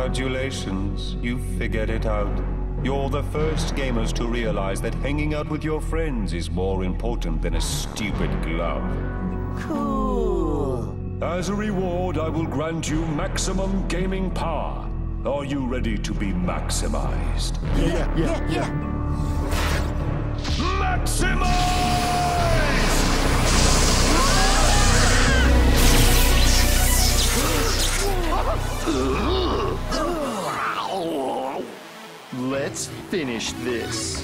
Congratulations, you figured it out. You're the first gamers to realize that hanging out with your friends is more important than a stupid glove. Cool. As a reward, I will grant you maximum gaming power. Are you ready to be maximized? Yeah. Maximize! Let's finish this.